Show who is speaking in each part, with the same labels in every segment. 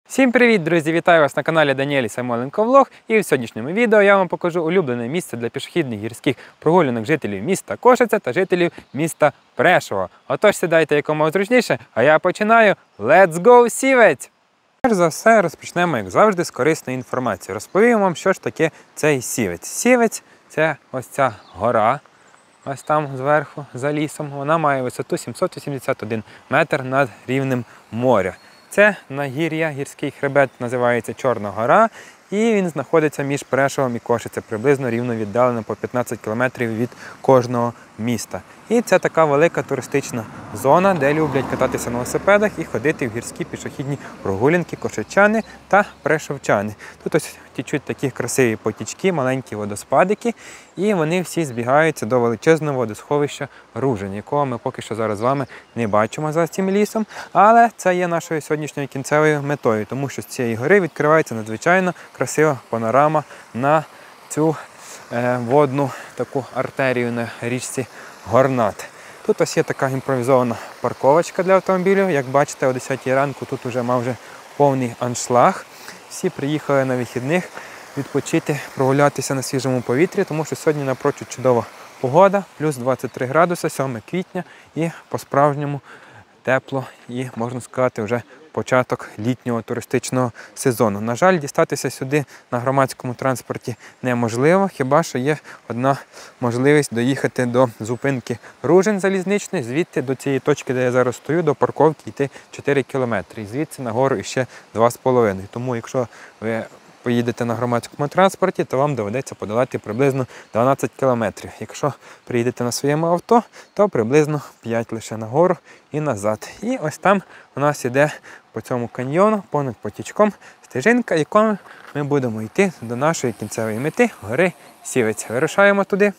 Speaker 1: Всім привіт, друзі! Вітаю вас на каналі Даніель Самойленко Влог. І в сьогоднішньому відео я вам покажу улюблене місце для пішохідних гірських прогулянок жителів міста Кошиця та жителів міста Прешово. Отож, сідайте якомога зручніше, а я починаю. Let's go, Сівець! Перш за все, розпочнемо, як завжди, з корисної інформації. Розповім вам, що ж таке цей Сівець. Сівець – це ось ця гора, ось там зверху, за лісом. Вона має висоту 781 метр над рівнем моря. Це нагір'я, гірський хребет, називається Чорна гора, і він знаходиться між Прешовом і Кошицею, приблизно рівно віддалено по 15 кілометрів від кожного міста. І це така велика туристична зона, де люблять кататися на велосипедах і ходити в гірські пішохідні прогулянки кошичани та прешовчани. Тут ось течуть такі красиві потічки, маленькі водоспадики, і вони всі збігаються до величезного водосховища Ружин, якого ми поки що зараз з вами не бачимо за цим лісом, але це є нашою сьогоднішньою кінцевою метою, тому що з цієї гори відкривається надзвичайно красива панорама на цю водну таку артерію на річці Горнат. Тут ось є така імпровізована парковочка для автомобілів. Як бачите, о 10 ранку тут вже мав повний аншлаг. Всі приїхали на вихідних відпочити, прогулятися на свіжому повітрі, тому що сьогодні напрочуд чудова погода, плюс 23 градуси, 7 квітня і по-справжньому тепло і, можна сказати, вже початок літнього туристичного сезону. На жаль, дістатися сюди на громадському транспорті неможливо, хіба що є одна можливість доїхати до зупинки Ружин залізничної, звідти до цієї точки, де я зараз стою, до парковки йти 4 кілометри, і звідси нагору іще 2,5. Тому якщо ви поїдете на громадському транспорті, то вам доведеться подолати приблизно 12 кілометрів. Якщо приїдете на своєму авто, то приблизно 5 лише нагору і назад. І ось там у нас іде по цьому каньйону, понад потічком, стежинка, якою ми будемо йти до нашої кінцевої мети – гори Сівець. Вирушаємо туди.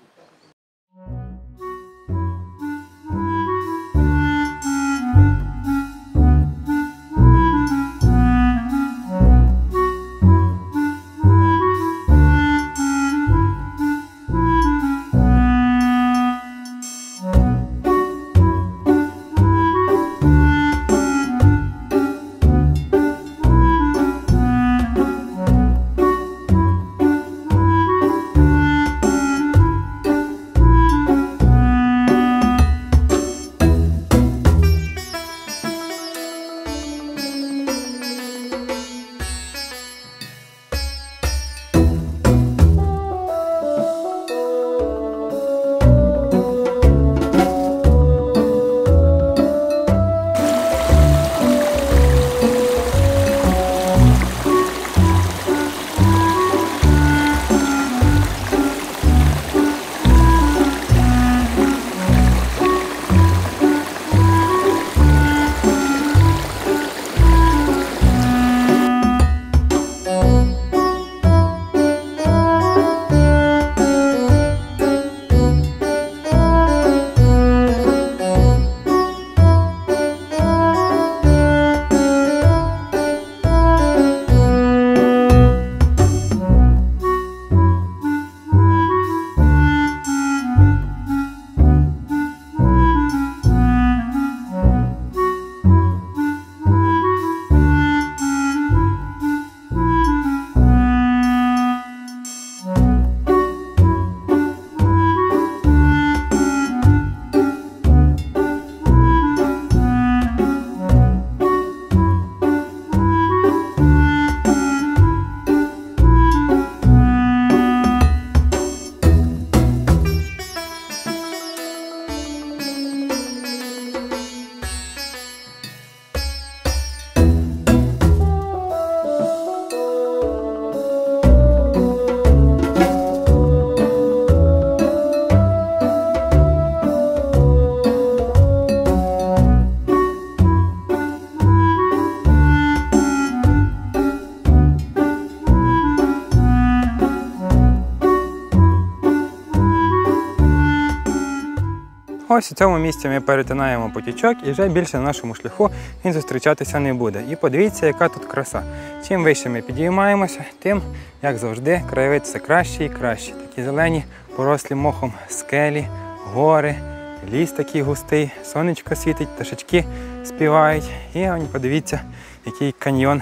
Speaker 1: Ось у цьому місці ми перетинаємо потічок і вже більше на нашому шляху він зустрічатися не буде. І подивіться, яка тут краса. Чим вище ми підіймаємося, тим, як завжди, краєвид все краще і краще. Такі зелені, порослі мохом скелі, гори, ліс такий густий, сонечко світить, пташечки співають. І подивіться, який каньйон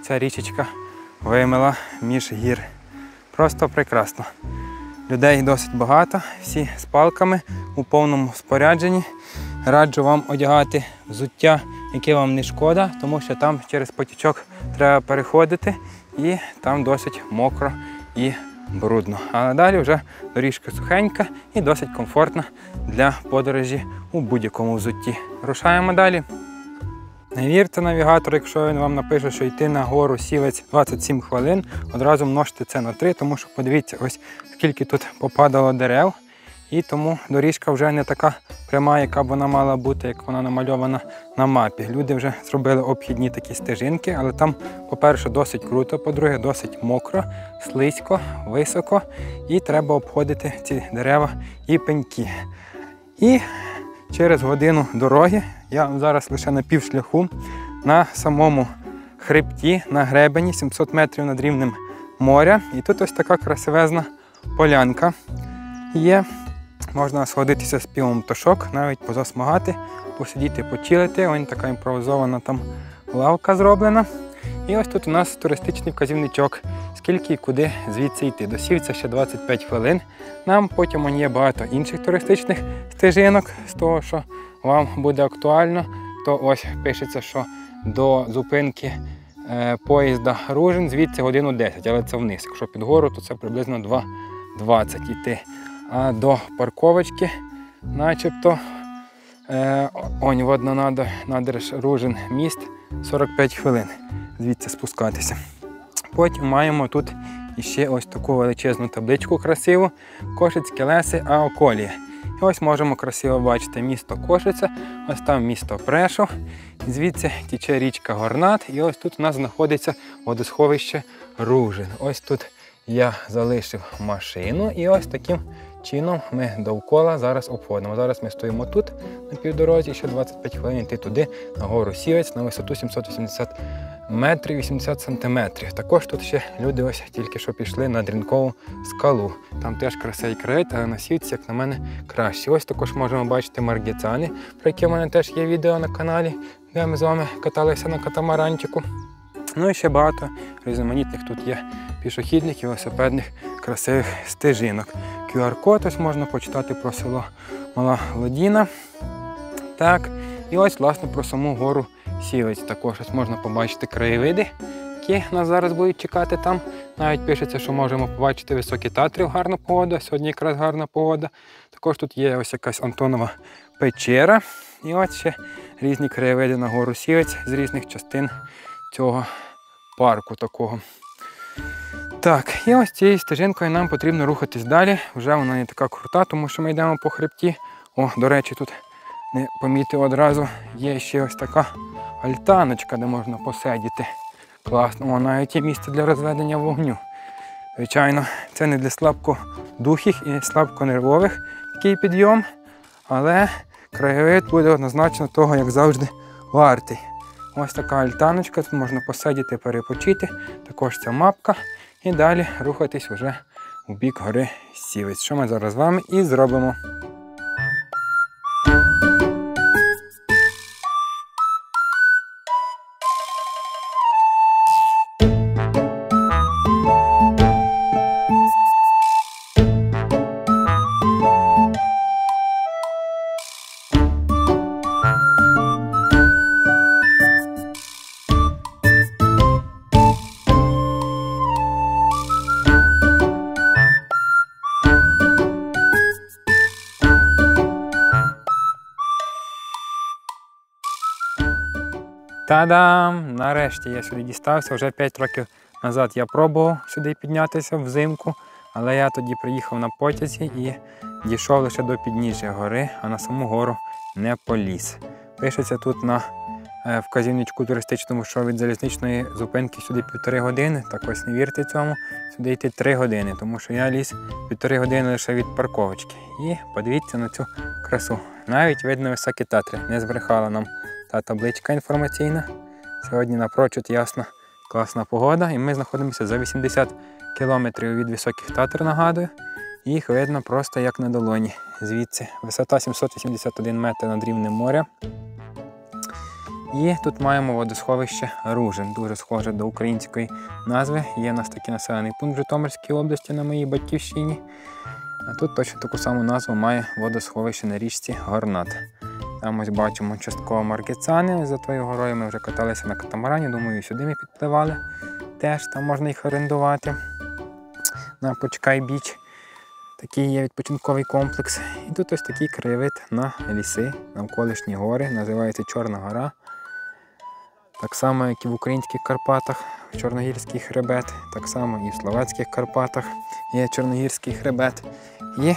Speaker 1: ця річечка вимила між гір. Просто прекрасно. Людей досить багато, всі з палками у повному спорядженні. Раджу вам одягати взуття, яке вам не шкода, тому що там через потічок треба переходити і там досить мокро і брудно. Але далі вже доріжка сухенька і досить комфортна для подорожі у будь-якому взутті. Рушаємо далі. Не вірте навігатору, якщо він вам напише, що йти на гору Сівець 27 хвилин, одразу множте це на 3, тому що подивіться, ось скільки тут попадало дерев. І тому доріжка вже не така пряма, яка б вона мала бути, як вона намальована на мапі. Люди вже зробили обхідні такі стежинки, але там, по-перше, досить круто, по-друге, досить мокро, слизько, високо. І треба обходити ці дерева і пеньки. І через годину дороги, я зараз лише на півшляху, на самому хребті, на гребені, 700 метрів над рівнем моря. І тут ось така красивезна полянка є. Можна сходитися з півом пташок, навіть позасмагати, посидіти, почилити. Ось така імпровізована там лавка зроблена. І ось тут у нас туристичний вказівничок, скільки і куди звідси йти. До Сівця ще 25 хвилин. Нам потім є багато інших туристичних стежинок. З того, що вам буде актуально, то ось пишеться, що до зупинки поїзда Ружин звідси годину 10, але це вниз. Якщо під гору, то це приблизно 2:20 йти. А до парковочки начебто водно-наберж Ружин міст 45 хвилин звідси спускатися. Потім маємо тут іще ось таку величезну табличку красиву Кошицькі леси Аоколія. І ось можемо красиво бачити місто Кошиця, ось там місто Прешов, звідси тече річка Горнат, і ось тут у нас знаходиться водосховище Ружин. Ось тут я залишив машину і ось таким чином ми довкола зараз обходимо. Зараз ми стоїмо тут на півдорозі, ще 25 хвилин йти туди, на гору Сівець, на висоту 780 метрів 80 сантиметрів. Також тут ще люди ось тільки що пішли на Дрінкову скалу. Там теж красивий краєвид, але на Сівці, як на мене, краще. Ось також можемо бачити Маргіцани, про які в мене теж є відео на каналі, де ми з вами каталися на катамаранчику. Ну і ще багато різноманітних тут є пішохідних і велосипедних красивих стежинок. QR-код ось можна почитати про село Мала Ладіна. Так, і ось, власне, про саму гору Сівець. Також ось можна побачити краєвиди, які нас зараз будуть чекати там. Навіть пишеться, що можемо побачити високі Татри в гарну погоду. Сьогодні якраз гарна погода. Також тут є ось якась Антонова печера. І ось ще різні краєвиди на гору Сівець з різних частин цього парку такого. Так, і ось цією стежинкою нам потрібно рухатись далі. Вже вона не така крута, тому що ми йдемо по хребті. О, до речі, тут не помітив одразу, є ще ось така альтаночка, де можна посидіти. Класно, о, навіть є місце для розведення вогню. Звичайно, це не для слабкодухих і слабконервових такий підйом, але краєвид буде однозначно того, як завжди, вартий. Ось така альтаночка, тут можна посидіти, перепочити. Також ця мапка. І далі рухатись вже у бік гори Сівець, що ми зараз з вами і зробимо. Та-дам! Нарешті я сюди дістався. Вже 5 років назад я пробував сюди піднятися взимку, але я тоді приїхав на потязі і дійшов лише до підніжжя гори, а на саму гору не поліз. Пишеться тут на вказівничку туристичному, що від залізничної зупинки сюди 1,5 години. Так ось не вірте цьому, сюди йти 3 години, тому що я ліз 1,5 години лише від парковочки. І подивіться на цю красу. Навіть видно високі Татри, не збрехала нам та табличка інформаційна. Сьогодні напрочуд ясна, класна погода, і ми знаходимося за 80 кілометрів від високих Татр, нагадую. Їх видно просто як на долоні. Звідси висота 781 метр над рівнем моря. І тут маємо водосховище Ружин, дуже схоже до української назви. Є у нас такий населений пункт в Житомирській області на моїй батьківщині. А тут точно таку саму назву має водосховище на річці Горнат. Там ось бачимо частково Маркіцани, за тою горою ми вже каталися на катамарані, думаю, сюди ми підпливали. Теж там можна їх орендувати на Почкай Біч. Такий є відпочинковий комплекс. І тут ось такий краєвид на ліси, навколишні гори, називається Чорна гора. Так само, як і в українських Карпатах, Чорногірський хребет, так само і в Словацьких Карпатах є Чорногірський хребет. І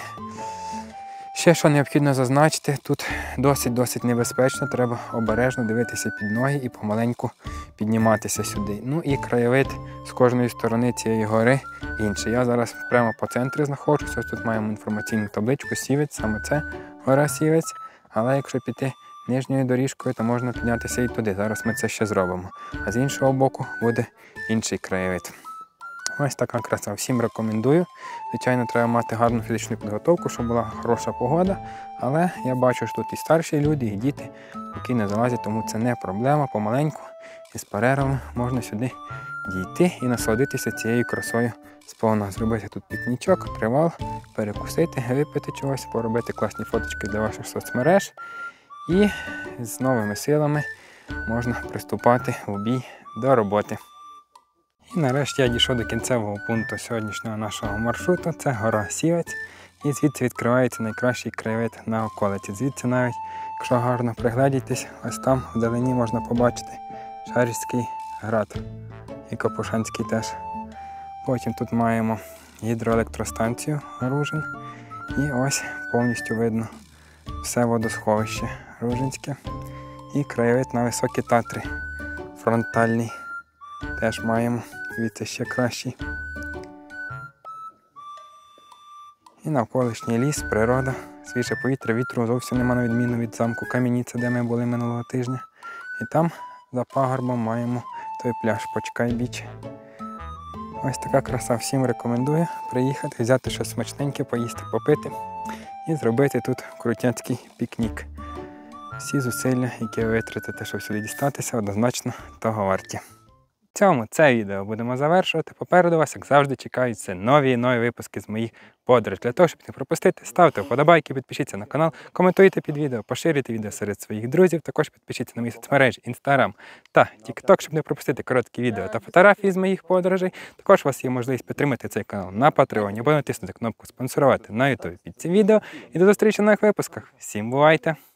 Speaker 1: ще що необхідно зазначити, тут досить небезпечно, треба обережно дивитися під ноги і помаленьку підніматися сюди. Ну і краєвид з кожної сторони цієї гори інший. Я зараз прямо по центрі знаходжуся, ось тут маємо інформаційну табличку Сівець, саме це гора Сівець, але якщо піти нижньою доріжкою, то можна піднятися і туди. Зараз ми це ще зробимо. А з іншого боку буде інший краєвид. Ось така краса. Всім рекомендую. Звичайно, треба мати гарну фізичну підготовку, щоб була хороша погода. Але я бачу, що тут і старші люди, і діти, які не залазять, тому це не проблема. Помаленьку і з перервами можна сюди дійти і насолодитися цією красою сповна. Зробити тут пікнічок, привал, перекусити, випити чогось, поробити класні фоточки для ваших соцмереж. І з новими силами можна приступати в бій до роботи. І нарешті я дійшов до кінцевого пункту сьогоднішнього нашого маршруту. Це гора Сівець. І звідси відкривається найкращий краєвид на околиці. Звідси навіть, якщо гарно пригледітись, ось там вдалині можна побачити Шарський град і Капушанський теж. Потім тут маємо гідроелектростанцію Ружин. І ось повністю видно все водосховище Ружинське. І краєвид на Високі Татри фронтальний теж маємо. Звідси ще кращий. І навколишній ліс, природа, свіже повітря, вітру зовсім нема, на відміну від замку Кам'яніця, де ми були минулого тижня. І там за пагорбом маємо той пляж Почкай Біч. Ось така краса. Всім рекомендую приїхати, взяти щось смачненьке, поїсти, попити і зробити тут крутяцький пікнік. Всі зусилля, які ви витратите, щоб сюди дістатися, однозначно того варті. В цьому це відео будемо завершувати. Попереду вас, як завжди, чекаються нові випуски з моїх подорожей. Для того, щоб не пропустити, ставте вподобайки, підпишіться на канал, коментуйте під відео, поширюйте відео серед своїх друзів. Також підпишіться на мої соцмережі Instagram та TikTok, щоб не пропустити короткі відео та фотографії з моїх подорожей. Також у вас є можливість підтримати цей канал на Patreon або натиснути кнопку «Спонсорувати» на YouTube під цим відео. І до зустрічі в нових випусках. Всім бувайте!